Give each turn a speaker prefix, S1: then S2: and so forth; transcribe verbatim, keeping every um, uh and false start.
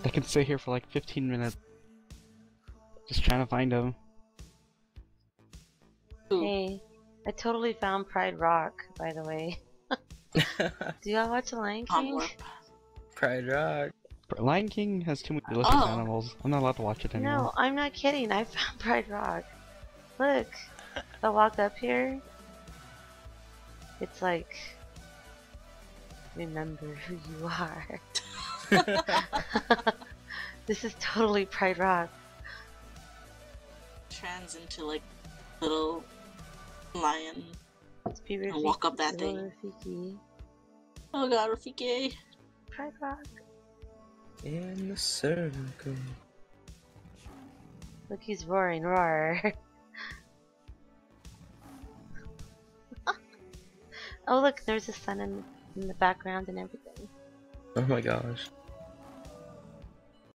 S1: I can sit here for like fifteen minutes just trying to find him.
S2: Ooh.
S3: Hey, I totally found Pride Rock, by the way. Do y'all watch The Lion
S2: On
S3: King?
S2: warp.
S4: Pride Rock.
S1: Lion King has too many delicious
S2: Oh.
S1: animals. I'm not allowed to watch it anymore.
S3: No, I'm not kidding. I found Pride Rock. Look, if I walk up here, it's like, remember who you are. This is totally Pride Rock.
S2: Trans into like little lion.
S3: Let's be
S2: And walk up that
S3: little
S2: thing.
S3: Rafiki.
S2: Oh god, Rafiki.
S3: Pride Rock.
S4: In the circle.
S3: Look, he's roaring, roar. Oh look, there's a sun in, in the background and everything.
S4: Oh my gosh.